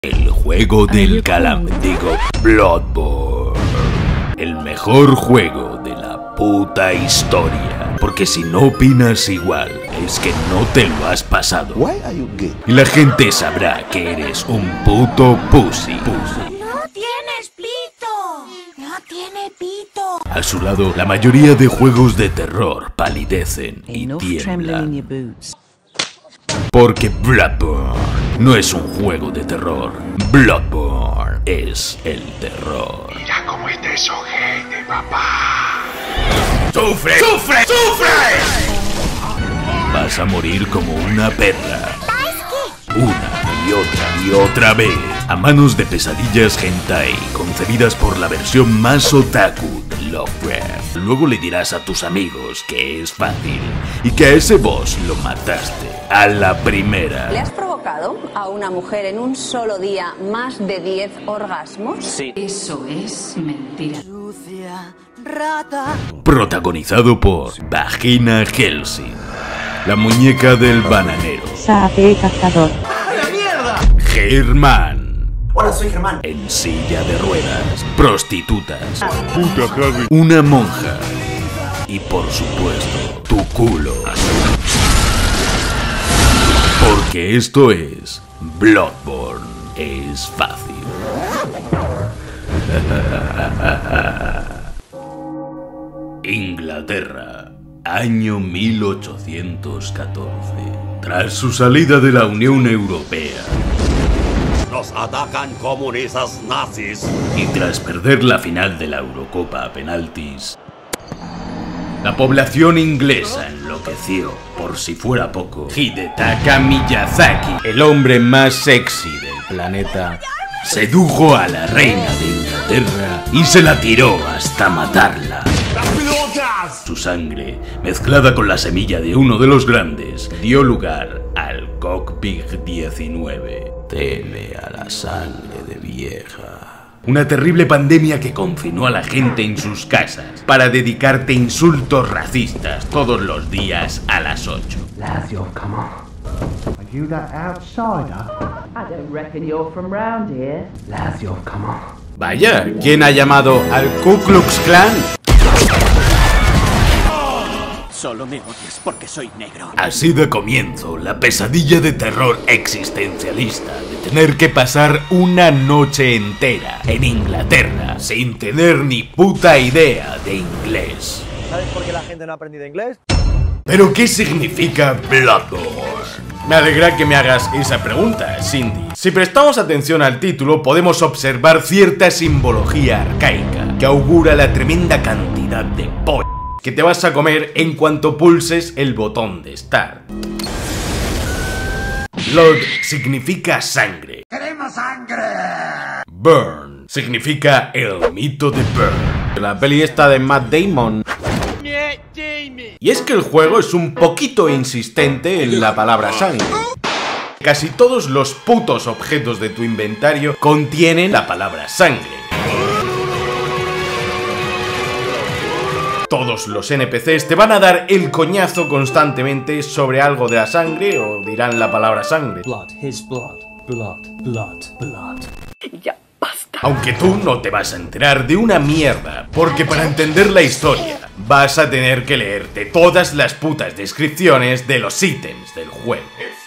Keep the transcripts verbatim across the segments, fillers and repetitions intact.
El juego del calamar, digo, Bloodborne. El mejor juego de la puta historia. Porque si no opinas igual, es que no te lo has pasado. Y la gente sabrá que eres un puto pussy. pussy. No tienes pito. No tiene pito. A su lado, la mayoría de juegos de terror palidecen y tiemblan. Porque Bloodborne no es un juego de terror. Bloodborne es el terror. Mira cómo está ese ojete, papá. ¡Sufre! ¡Sufre! ¡Sufre! Vas a morir como una perra. Una y otra y otra vez. A manos de pesadillas hentai concebidas por la versión más otaku de Lovecraft. Luego le dirás a tus amigos que es fácil y que a ese boss lo mataste a la primera. ¿Le has provocado a una mujer en un solo día más de diez orgasmos? Sí. Eso es mentira. Sucia rata. Protagonizado por Vagina Helsing, la muñeca del bananero. Sabe cazador. Germán. Hola, soy Germán. En silla de ruedas. Prostitutas. Puta Javi. Una monja. Y por supuesto, tu culo. Porque esto es Bloodborne. Es fácil. Inglaterra, año mil ochocientos catorce. Tras su salida de la Unión Europea, nos atacan comunistas nazis. Y tras perder la final de la Eurocopa a penaltis, la población inglesa enloqueció. Por si fuera poco, Hidetaka Miyazaki, el hombre más sexy del planeta, sedujo a la reina de Inglaterra y se la tiró hasta matarla. Su sangre, mezclada con la semilla de uno de los grandes, dio lugar al Cockpit diecinueve. Teme a la sangre de vieja. Una terrible pandemia que confinó a la gente en sus casas para dedicarte insultos racistas todos los días a las ocho. Lazio, come on. Are you that outsider? I don't reckon you're from round here. Lazio, come on. Vaya, ¿quién ha llamado al Ku Klux Klan? Solo me odias porque soy negro. Así de comienzo la pesadilla de terror existencialista de tener que pasar una noche entera en Inglaterra sin tener ni puta idea de inglés. ¿Sabes por qué la gente no ha aprendido inglés? ¿Pero qué significa Bloodborne? Me alegra que me hagas esa pregunta, Cindy. Si prestamos atención al título, podemos observar cierta simbología arcaica que augura la tremenda cantidad de pollo que te vas a comer en cuanto pulses el botón de Start. Blood significa sangre. ¡Queremos sangre! Burn significa el mito de Burn, la peli esta de Matt Damon. Y es que el juego es un poquito insistente en la palabra sangre. Casi todos los putos objetos de tu inventario contienen la palabra sangre. Todos los N P Cs te van a dar el coñazo constantemente sobre algo de la sangre o dirán la palabra sangre. Blood, his blood, blood, blood, blood. Ya basta. Aunque tú no te vas a enterar de una mierda, porque para entender la historia vas a tener que leerte todas las putas descripciones de los ítems del juego.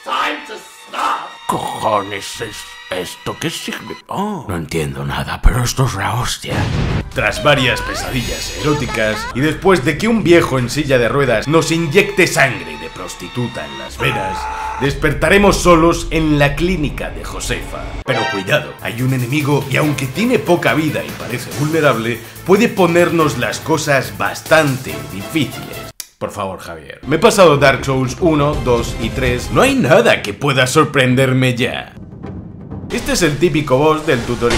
Cojones es esto, ¿qué significa? Oh, no entiendo nada, pero esto es la hostia. Tras varias pesadillas eróticas y después de que un viejo en silla de ruedas nos inyecte sangre de prostituta en las venas, despertaremos solos en la clínica de Josefa. Pero cuidado, hay un enemigo y aunque tiene poca vida y parece vulnerable, puede ponernos las cosas bastante difíciles. Por favor, Javier. Me he pasado Dark Souls uno, dos y tres. No hay nada que pueda sorprenderme ya. Este es el típico boss del tutorial.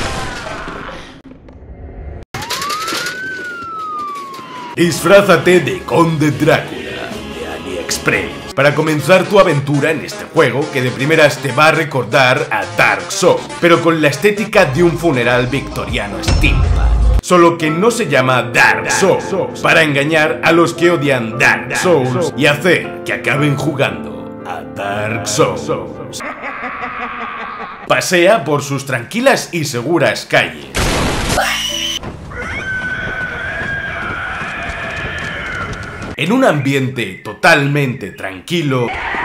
Disfrázate de Conde Drácula de AliExpress para comenzar tu aventura en este juego que de primeras te va a recordar a Dark Souls, pero con la estética de un funeral victoriano steampunk. Solo que no se llama Dark Souls para engañar a los que odian Dark Souls y hacer que acaben jugando a Dark Souls. pasea por sus tranquilas y seguras calles. En un ambiente totalmente tranquilo,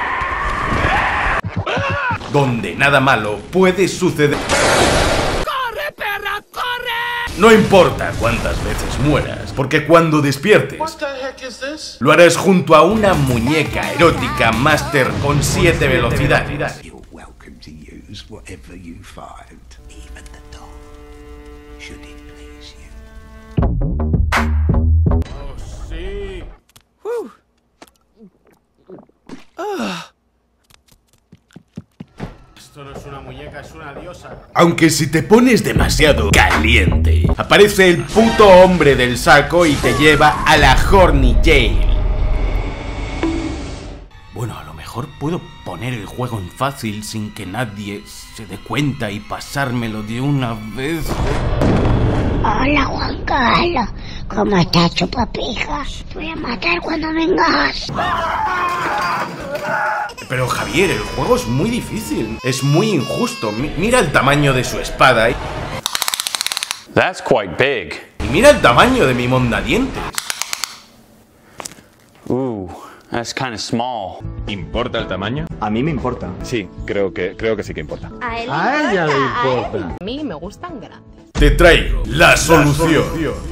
donde nada malo puede suceder. ¡Corre, perra, corre! No importa cuántas veces mueras, porque cuando despiertes, lo harás junto a una muñeca erótica máster con siete velocidades. Esto no es una muñeca, es una diosa. Aunque si te pones demasiado caliente, aparece el puto hombre del saco y te lleva a la Horny Jail. Bueno, a lo mejor puedo poner el juego en fácil sin que nadie se dé cuenta y pasármelo de una vez. Hola, Juan Carlos. ¿Cómo estás, chupapijas? Te voy a matar cuando vengas. Pero Javier, el juego es muy difícil. Es muy injusto. Mi- mira el tamaño de su espada. Y... That's quite big. y mira el tamaño de mi mondadientes. Ooh, that's kind of small. ¿Importa el tamaño? A mí me importa. Sí, creo que, creo que sí que importa. A él A ella le importa. A mí me gustan grandes. Te traigo la solución.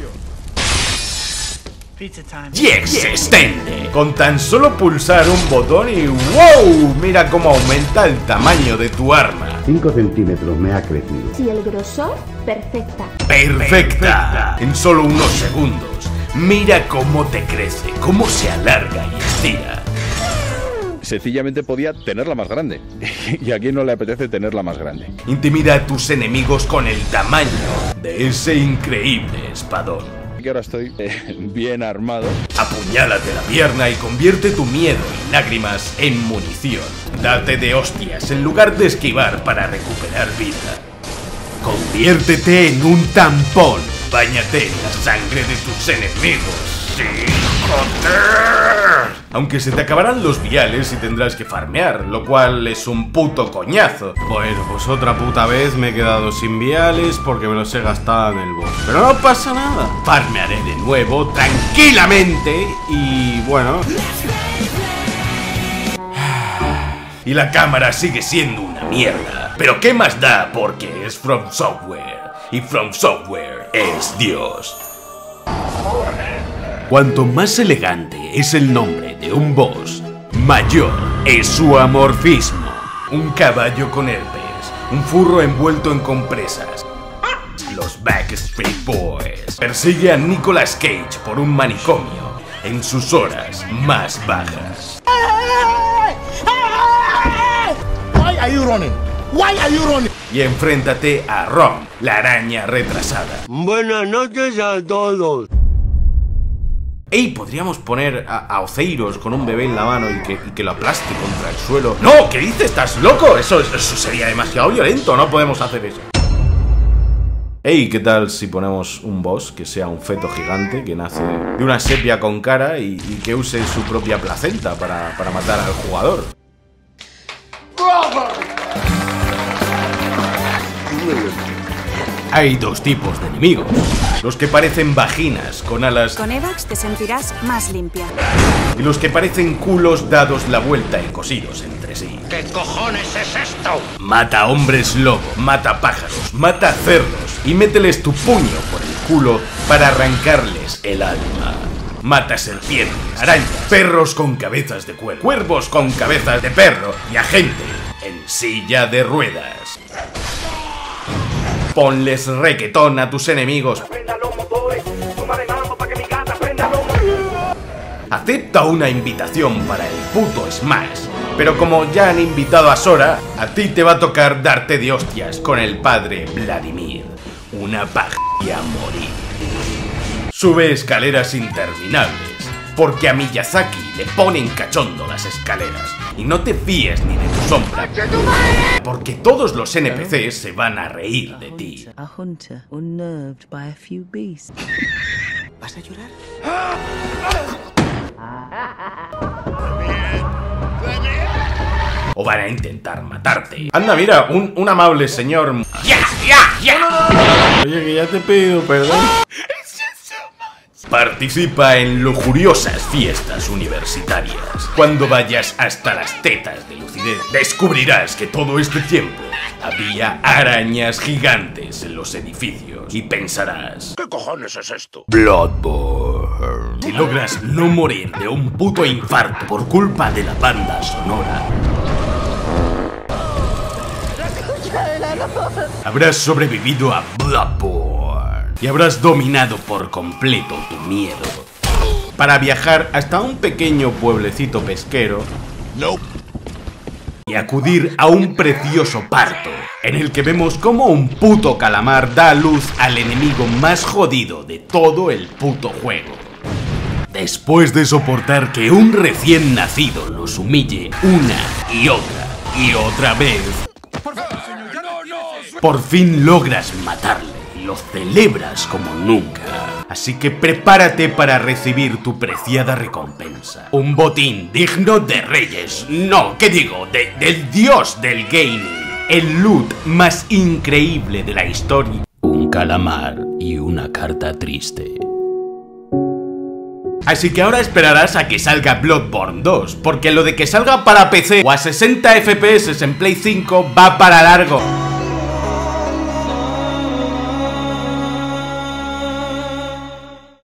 Yes, extende. Con tan solo pulsar un botón y ¡wow! Mira cómo aumenta el tamaño de tu arma. cinco centímetros me ha crecido. Y el grosor, perfecta. ¡Perfecta! En solo unos segundos. Mira cómo te crece, cómo se alarga y estira. Sencillamente podía tenerla más grande. ¿Y a quién no le apetece tenerla más grande? Intimida a tus enemigos con el tamaño de ese increíble espadón. Que ahora estoy eh, bien armado. Apuñálate la pierna y convierte tu miedo y lágrimas en munición. Date de hostias en lugar de esquivar para recuperar vida. Conviértete en un tampón. Báñate en la sangre de tus enemigos. ¡Sí, joder! Aunque se te acabarán los viales y tendrás que farmear, lo cual es un puto coñazo. Bueno, pues otra puta vez me he quedado sin viales porque me los he gastado en el boss. Pero no pasa nada. Farmearé de nuevo tranquilamente y bueno... Y la cámara sigue siendo una mierda. Pero ¿qué más da? Porque es From Software. Y From Software es Dios. Cuanto más elegante es el nombre de un boss, mayor es su amorfismo. Un caballo con herpes, un furro envuelto en compresas. Los Backstreet Boys. Persigue a Nicolas Cage por un manicomio en sus horas más bajas. Why are you running? Why are you running? Y enfréntate a Rom, la araña retrasada. Buenas noches a todos. Ey, podríamos poner a, a Oceiros con un bebé en la mano y que, y que lo aplaste contra el suelo. ¡No! ¿Qué dices? ¿Estás loco? Eso, eso sería demasiado violento. No podemos hacer eso. Ey, ¿qué tal si ponemos un boss que sea un feto gigante que nace de una sepia con cara y, y que use su propia placenta para, para matar al jugador? Hay dos tipos de enemigos. Los que parecen vaginas con alas Con Evax te sentirás más limpia. y los que parecen culos dados la vuelta y cosidos entre sí. ¿Qué cojones es esto? Mata hombres lobo, mata pájaros, mata cerdos y mételes tu puño por el culo para arrancarles el alma. Mata serpientes, arañas, perros con cabezas de cuervo, cuervos con cabezas de perro y a gente en silla de ruedas. Ponles requetón a tus enemigos. Acepta una invitación para el puto Smash. Pero como ya han invitado a Sora, a ti te va a tocar darte de hostias con el padre Vladimir. Una paja y a morir. Sube escaleras interminables, porque a Miyazaki le ponen cachondo las escaleras. Y no te fíes ni de tu sombra, porque todos los N P Cs se van a reír de ti. A hunter unnerved by a few beasts. ¿Vas a llorar? o van a intentar matarte. Anda, mira, un, un amable señor. ¡Ya, ya, ya! Oye, que ya te he pedido perdón. Participa en lujuriosas fiestas universitarias. Cuando vayas hasta las tetas de lucidez, descubrirás que todo este tiempo había arañas gigantes en los edificios y pensarás: ¿qué cojones es esto? Bloodborne. Si logras no morir de un puto infarto por culpa de la banda sonora, habrás sobrevivido a Bloodborne y habrás dominado por completo tu miedo para viajar hasta un pequeño pueblecito pesquero. No. Y acudir a un precioso parto en el que vemos cómo un puto calamar da a luz al enemigo más jodido de todo el puto juego. Después de soportar que un recién nacido los humille una y otra y otra vez, por fin logras matarle y lo celebras como nunca. Así que prepárate para recibir tu preciada recompensa. Un botín digno de reyes. No, ¿qué digo? De, del dios del gaming. El loot más increíble de la historia. Un calamar y una carta triste. Así que ahora esperarás a que salga Bloodborne dos, porque lo de que salga para P C o a sesenta F P S en Play cinco va para largo.